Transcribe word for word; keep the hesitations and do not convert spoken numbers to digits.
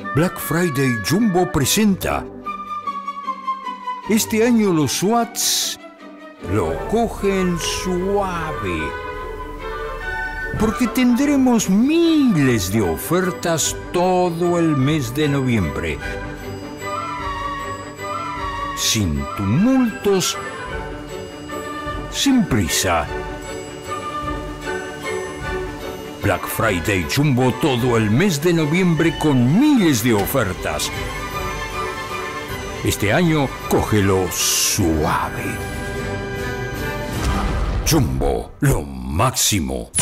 Black Friday Jumbo presenta. Este año los SWATs lo cogen suave, porque tendremos miles de ofertas todo el mes de noviembre, sin tumultos, sin prisa. Black Friday Jumbo todo el mes de noviembre con miles de ofertas. Este año, cógelo suave. Jumbo, lo máximo.